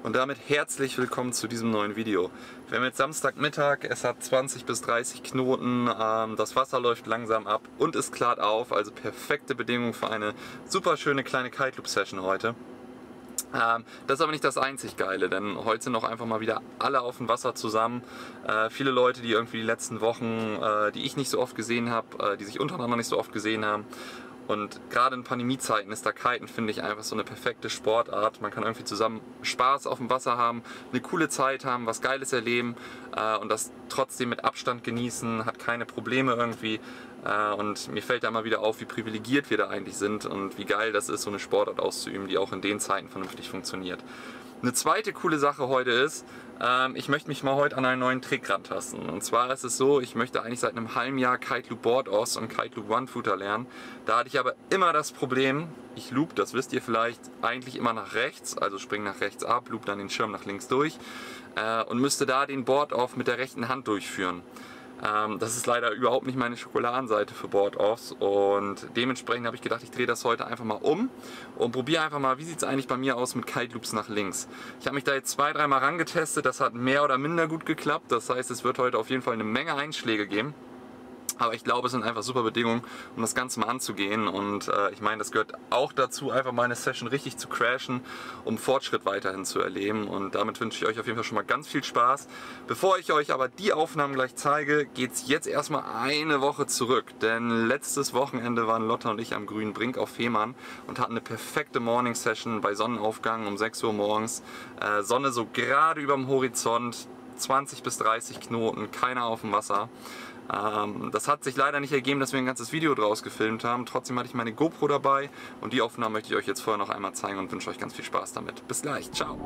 Und damit herzlich willkommen zu diesem neuen Video. Wir haben jetzt Samstagmittag, es hat 20 bis 30 Knoten, das Wasser läuft langsam ab und es klart auf, also perfekte Bedingungen für eine super schöne kleine Kite Loop Session heute. Das ist aber nicht das einzig Geile, denn heute sind noch einfach mal wieder alle auf dem Wasser zusammen. Viele Leute, die irgendwie die letzten Wochen, die ich nicht so oft gesehen habe, die sich untereinander nicht so oft gesehen haben. Und gerade in Pandemiezeiten ist da Kiten, finde ich, einfach so eine perfekte Sportart. Man kann irgendwie zusammen Spaß auf dem Wasser haben, eine coole Zeit haben, was Geiles erleben und das trotzdem mit Abstand genießen, hat keine Probleme irgendwie. Und mir fällt da immer wieder auf, wie privilegiert wir da eigentlich sind und wie geil das ist, so eine Sportart auszuüben, die auch in den Zeiten vernünftig funktioniert. Eine zweite coole Sache heute ist, ich möchte mich mal heute an einen neuen Trick rantasten. Und zwar ist es so, ich möchte eigentlich seit einem halben Jahr Kite Loop Board Offs und Kite Loop One Footer lernen. Da hatte ich aber immer das Problem, ich loop, das wisst ihr vielleicht, eigentlich immer nach rechts, also springe nach rechts ab, loop dann den Schirm nach links durch und müsste da den Board Off mit der rechten Hand durchführen. Das ist leider überhaupt nicht meine Schokoladenseite für Board-Offs und dementsprechend habe ich gedacht, ich drehe das heute einfach mal um und probiere einfach mal, wie sieht es eigentlich bei mir aus mit Kite Loops nach links. Ich habe mich da jetzt 2-3 Mal rangetestet, das hat mehr oder minder gut geklappt, das heißt, es wird heute auf jeden Fall eine Menge Einschläge geben. Aber ich glaube, es sind einfach super Bedingungen, um das Ganze mal anzugehen und ich meine, das gehört auch dazu, einfach mal eine Session richtig zu crashen, um Fortschritt weiterhin zu erleben und damit wünsche ich euch auf jeden Fall schon mal ganz viel Spaß. Bevor ich euch aber die Aufnahmen gleich zeige, geht es jetzt erstmal eine Woche zurück, denn letztes Wochenende waren Lotta und ich am grünen Brink auf Fehmarn und hatten eine perfekte Morning Session bei Sonnenaufgang um 6 Uhr morgens, Sonne so gerade über dem Horizont, 20 bis 30 Knoten, keiner auf dem Wasser. Das hat sich leider nicht ergeben, dass wir ein ganzes Video draus gefilmt haben. Trotzdem hatte ich meine GoPro dabei und die Aufnahmen möchte ich euch jetzt vorher noch einmal zeigen und wünsche euch ganz viel Spaß damit. Bis gleich, ciao!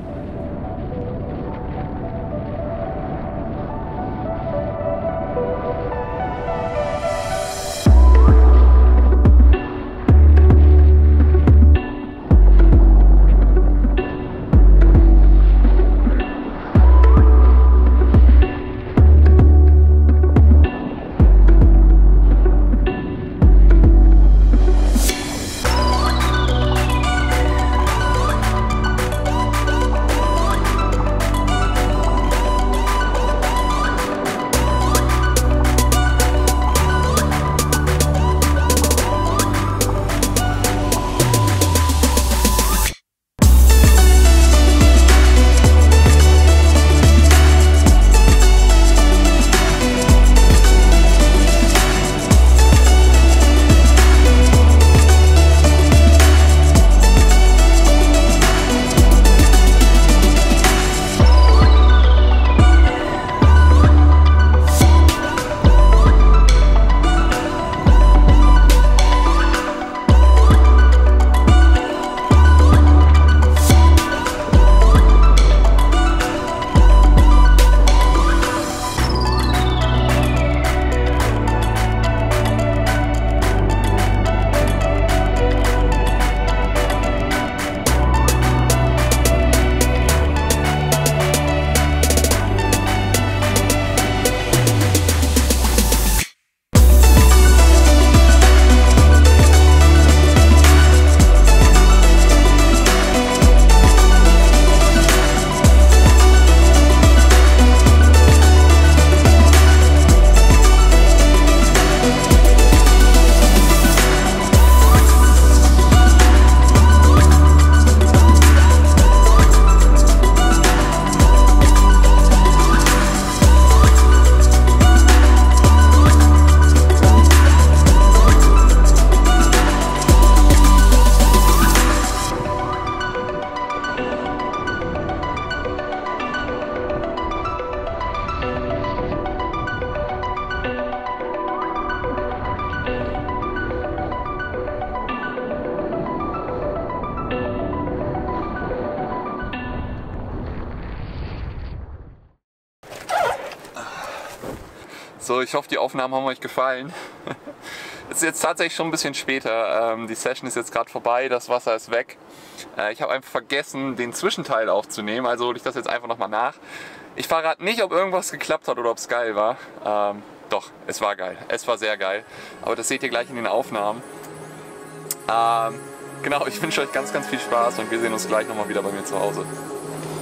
So, ich hoffe, die Aufnahmen haben euch gefallen. Es ist jetzt tatsächlich schon ein bisschen später. Die Session ist jetzt gerade vorbei, das Wasser ist weg. Ich habe einfach vergessen, den Zwischenteil aufzunehmen, also hole ich das jetzt einfach nochmal nach. Ich verrate nicht, ob irgendwas geklappt hat oder ob es geil war. Doch, es war geil. Es war sehr geil. Aber das seht ihr gleich in den Aufnahmen. Genau, ich wünsche euch ganz, ganz viel Spaß und wir sehen uns gleich nochmal wieder bei mir zu Hause.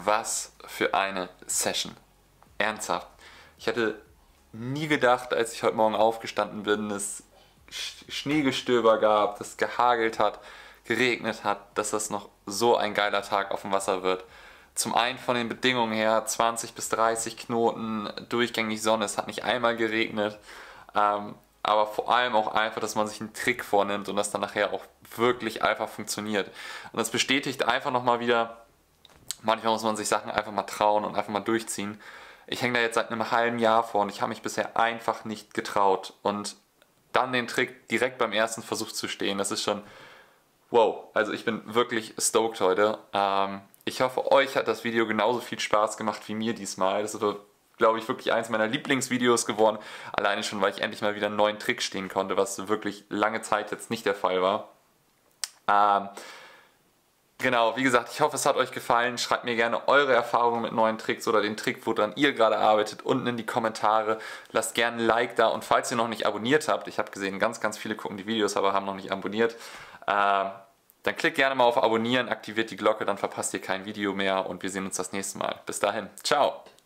was für eine Session. Ernsthaft. Ich hätte nie gedacht, als ich heute Morgen aufgestanden bin, es Schneegestöber gab, dass es gehagelt hat, geregnet hat, dass das noch so ein geiler Tag auf dem Wasser wird. Zum einen von den Bedingungen her, 20 bis 30 Knoten, durchgängig Sonne, es hat nicht einmal geregnet, aber vor allem auch einfach, dass man sich einen Trick vornimmt und das dann nachher auch wirklich einfach funktioniert. Und das bestätigt einfach nochmal wieder, manchmal muss man sich Sachen einfach mal trauen und einfach mal durchziehen. Ich hänge da jetzt seit einem halben Jahr vor und ich habe mich bisher einfach nicht getraut. Und dann den Trick direkt beim ersten Versuch zu stehen, das ist schon wow. Also ich bin wirklich stoked heute. Ich hoffe, euch hat das Video genauso viel Spaß gemacht wie mir diesmal. Das ist, glaube ich, wirklich eins meiner Lieblingsvideos geworden. Alleine schon, weil ich endlich mal wieder einen neuen Trick stehen konnte, was wirklich lange Zeit jetzt nicht der Fall war. Genau, wie gesagt, ich hoffe, es hat euch gefallen. Schreibt mir gerne eure Erfahrungen mit neuen Tricks oder den Trick, woran ihr gerade arbeitet, unten in die Kommentare. Lasst gerne ein Like da und falls ihr noch nicht abonniert habt, ich habe gesehen, ganz viele gucken die Videos, aber haben noch nicht abonniert, dann klickt gerne mal auf Abonnieren, aktiviert die Glocke, dann verpasst ihr kein Video mehr und wir sehen uns das nächste Mal. Bis dahin, ciao!